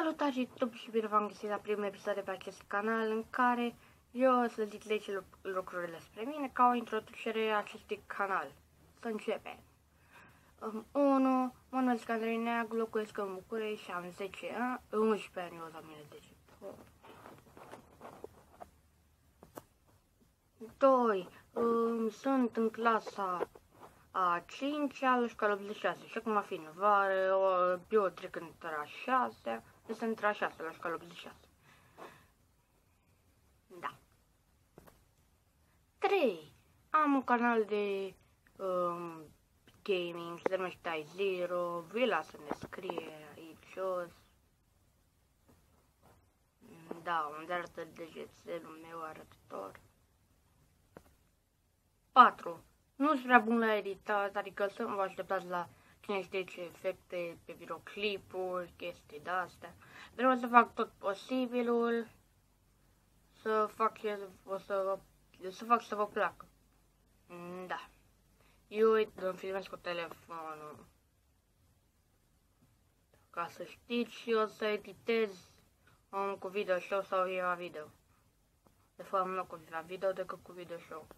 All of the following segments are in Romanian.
Salutare YouTube și bine v-am găsit la primul episod de pe acest canal în care eu o să zic 10 lucruri despre mine ca o introducere a acestui canal. Să începem. 1. Mă numesc Andrei Neag, locuiesc în București și am 11 ani, o 2010. 2. Sunt în clasa a 5-a la școala 86 și acum fiind vară, eu trec între a 6-a, este între a 6-a la școala 86. Da. 3. Am un canal de gaming, se numește iZero, vi lasă ne scrie aici jos. Da, unde arată degețelul meu arătător. 4. Nu sunt prea bun la editat, adică să nu vă așteptați la cine știe ce efecte pe videoclipuri, chestii de-astea. Vreau să fac tot posibilul, să fac să vă placă. Da. Eu îmi filmez cu telefonul. Ca să știți, și o să editez cu video show sau Viva Video. De fapt, nu cu Viva Video decât cu video show.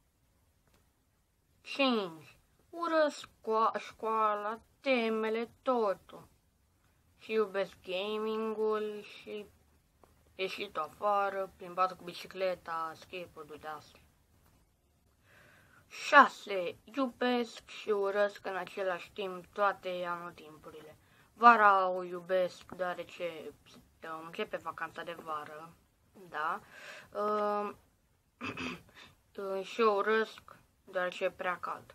5. Urăsc școala, temele, totul. Și iubesc gamingul și ieșit afară, plimbat cu bicicleta, skateboard-ul de astea. 6. Iubesc și urăsc în același timp toate anotimpurile. Vara o iubesc deoarece începe vacanța de vară, da. Și o urăsc deoarece e prea cald.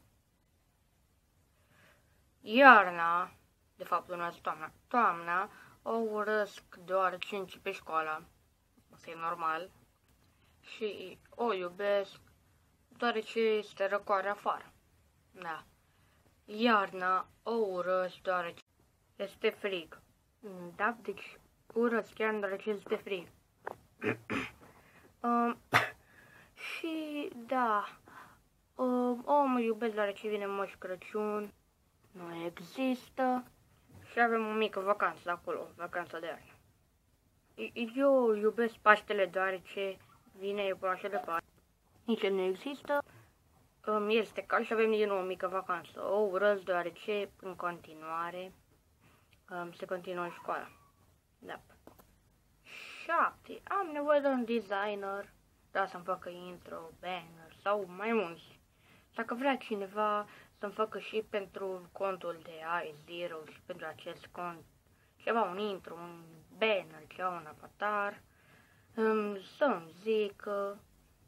Iarna, de fapt urmează toamna, o urăsc deoarece începe școala, asta e normal, și o iubesc deoarece este răcoare afară, da. Iarna o urăsc deoarece este frig, da, deci urăsc iarna deoarece este frig. Și da. Mă iubesc deoarece vine Moș Crăciun, nu există și avem o mică vacanță acolo, vacanța de iarnă. Eu iubesc Paștele deoarece vine broașă de Paște, nici el nu există, este cald și avem din nou o mică vacanță. O urăsc deoarece în continuare se continuă școala. Da. 7. Am nevoie de un designer, da, să-mi facă intro, banner sau mai mulți. Dacă vrea cineva să-mi facă și pentru contul de iZero și pentru acest cont ceva, un intro, un banner, ceva, un avatar, să-mi zică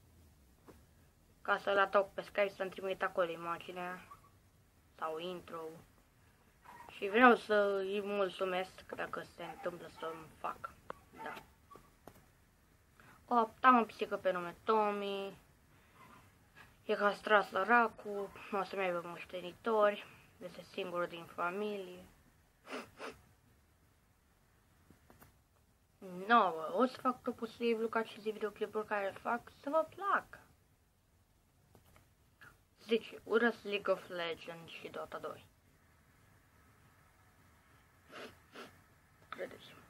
ca să-l adaug pe Skype, să-mi trimit acolo imaginea sau intro. Și vreau să îi mulțumesc dacă se întâmplă să-mi facă. Da. 8. Am o pisică pe nume Tommy. E castrat săracul, nu o să mai aibă moștenitori, este singurul din familie. 9. O să fac tot posibil ca aceste videoclipuri care le fac să vă placă. 10. Urăsc League of Legends și Dota 2. Credeți-mă.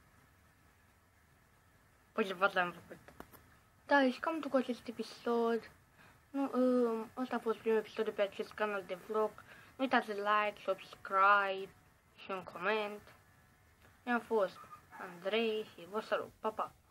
Păi ce față am făcut. Da, și cam tot cu acest episod. Ăsta a fost primul episod de pe acest canal de vlog. Nu uitați de like, subscribe și un coment. Eu am fost Andrei și vă salut. Pa, pa!